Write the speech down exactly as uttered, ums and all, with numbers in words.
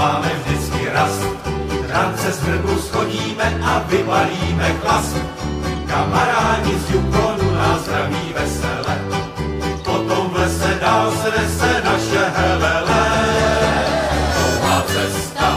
máme vždycky rast. Rance z hrbu schodíme a vypalíme chlast. Kamarádi z Yukonu nás zdraví vesele, potom v lese dál se nese naše helele. Dlouhá cesta